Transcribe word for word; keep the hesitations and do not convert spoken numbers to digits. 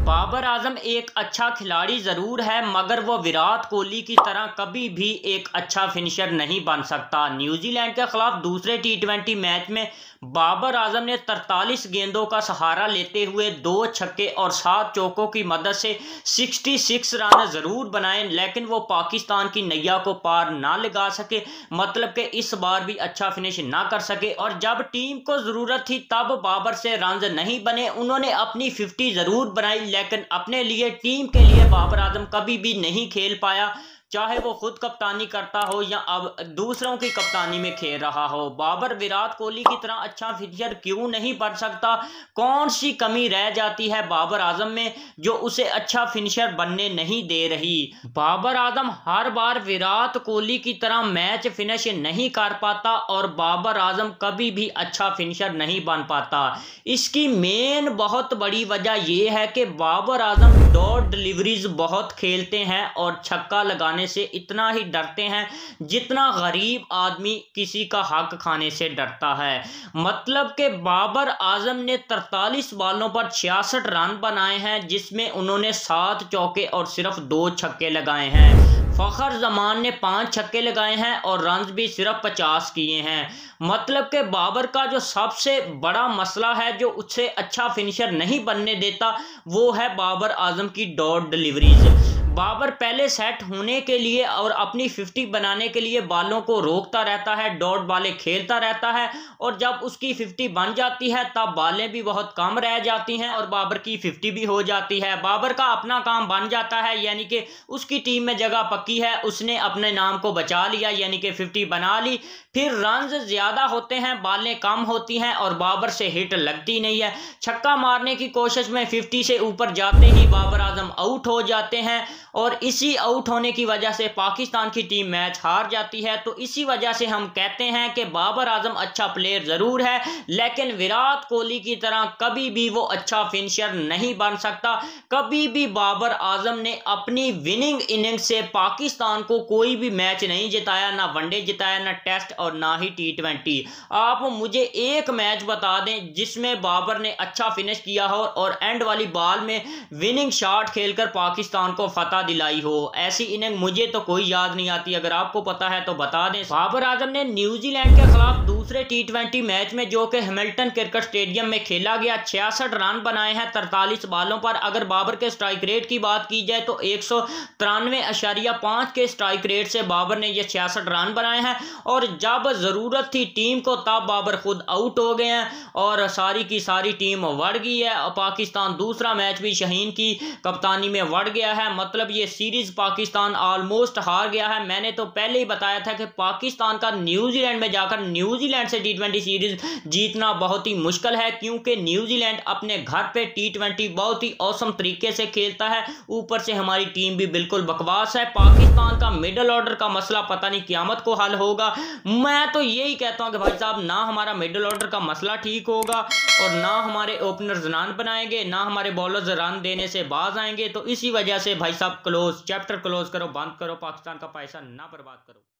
बाबर आजम एक अच्छा खिलाड़ी ज़रूर है, मगर वो विराट कोहली की तरह कभी भी एक अच्छा फिनिशर नहीं बन सकता। न्यूजीलैंड के खिलाफ दूसरे टी ट्वेंटी मैच में बाबर आजम ने तरतालीस गेंदों का सहारा लेते हुए दो छक्के और सात चौकों की मदद से छियासठ रन ज़रूर बनाए, लेकिन वो पाकिस्तान की नैया को पार ना लगा सके। मतलब कि इस बार भी अच्छा फिनिश ना कर सके, और जब टीम को ज़रूरत थी तब बाबर से रन नहीं बने। उन्होंने अपनी फिफ्टी ज़रूर बनाई, लेकिन अपने लिए, टीम के लिए बाबर आजम कभी भी नहीं खेल पाया, चाहे वो खुद कप्तानी करता हो या अब दूसरों की कप्तानी में खेल रहा हो। बाबर विराट कोहली की तरह अच्छा फिनिशर क्यों नहीं बन सकता? कौन सी कमी रह जाती है बाबर आजम में जो उसे अच्छा फिनिशर बनने नहीं दे रही? बाबर आजम हर बार विराट कोहली की तरह मैच फिनिश नहीं कर पाता, और बाबर आजम कभी भी अच्छा फिनिशर नहीं बन पाता। इसकी मेन बहुत बड़ी वजह यह है कि बाबर आजम डॉट डिलीवरीज बहुत खेलते हैं और छक्का लगाने से इतना ही डरते हैं जितना गरीब आदमी किसी का हक खाने से डरता है। मतलब कि बाबर आजम ने तरतालीस बॉलों पर छियासठ रन बनाए हैं, जिसमें उन्होंने सात चौके और सिर्फ दो छक्के लगाए हैं। फखर जमान ने पांच छक्के लगाए हैं और रन भी सिर्फ पचास किए हैं। मतलब कि बाबर का जो सबसे बड़ा मसला है जो उससे अच्छा फिनिशर नहीं बनने देता, वो है बाबर आजम की डॉट डिलीवरीज। बाबर पहले सेट होने के लिए और अपनी फिफ्टी बनाने के लिए बालों को रोकता रहता है, डॉट बालें खेलता रहता है, और जब उसकी फिफ्टी बन जाती है तब बालें भी बहुत कम रह जाती हैं और बाबर की फिफ्टी भी हो जाती है। बाबर का अपना काम बन जाता है, यानी कि उसकी टीम में जगह पक्की है, उसने अपने नाम को बचा लिया, यानी कि फिफ्टी बना ली। फिर रन्स ज़्यादा होते हैं, बालें कम होती हैं और बाबर से हिट लगती नहीं है। छक्का मारने की कोशिश में फिफ्टी से ऊपर जाते ही बाबर आजम आउट हो जाते हैं, और इसी आउट होने की वजह से पाकिस्तान की टीम मैच हार जाती है। तो इसी वजह से हम कहते हैं कि बाबर आजम अच्छा प्लेयर ज़रूर है, लेकिन विराट कोहली की तरह कभी भी वो अच्छा फिनिशर नहीं बन सकता। कभी भी बाबर आजम ने अपनी विनिंग इनिंग्स से पाकिस्तान को कोई भी मैच नहीं जिताया, ना वनडे जिताया, ना टेस्ट और ना ही टी ट्वेंटी। आप मुझे एक मैच बता दें जिसमें बाबर ने अच्छा फिनिश किया हो और एंड वाली बॉल में विनिंग शॉट खेलकर पाकिस्तान को फतह दिलाई हो। ऐसी इनिंग मुझे तो कोई याद नहीं आती, अगर आपको पता है तो बता दें। बाबर आजम ने न्यूजीलैंड के खिलाफ दूसरे टी ट्वेंटी मैच में, जो कि हैमिल्टन क्रिकेट स्टेडियम में खेला गया, छियासठ रन बनाए हैं तरतालीस बॉलों पर। अगर बाबर के स्ट्राइक रेट की बात की जाए तो एक सौ तिरानवे अशारिया पांच के स्ट्राइक रेट से बाबर ने यह छियासठ रन बनाए हैं, और जब जरूरत थी टीम को तब बाबर खुद आउट हो गए हैं और सारी की सारी टीम वड़ गई है। पाकिस्तान दूसरा मैच भी शाहीन की कप्तानी में वड़ गया है। मतलब ये सीरीज पाकिस्तान ऑलमोस्ट हार गया है। मैंने तो पहले ही बताया था कि पाकिस्तान का न्यूजीलैंड में जाकर न्यूजीलैंड से टी ट्वेंटी सीरीज जीतना बहुत ही मुश्किल है, क्योंकि न्यूजीलैंड अपने घर पे टी ट्वेंटी बहुत ही औसम तरीके से खेलता है। ऊपर से हमारी टीम भी बिल्कुल बकवास है। पाकिस्तान का मिडल ऑर्डर का मसला पता नहीं क़यामत को हल होगा। मैं तो यही कहता हूं कि भाई साहब, ना हमारा मिडल ऑर्डर का मसला ठीक होगा और ना हमारे ओपनर्स रन बनाएंगे, ना हमारे बॉलर्स रन देने से बाज आएंगे। तो इसी वजह से भाई साहब क्लोज, चैप्टर क्लोज करो, बंद करो, पाकिस्तान का पैसा ना बर्बाद करो।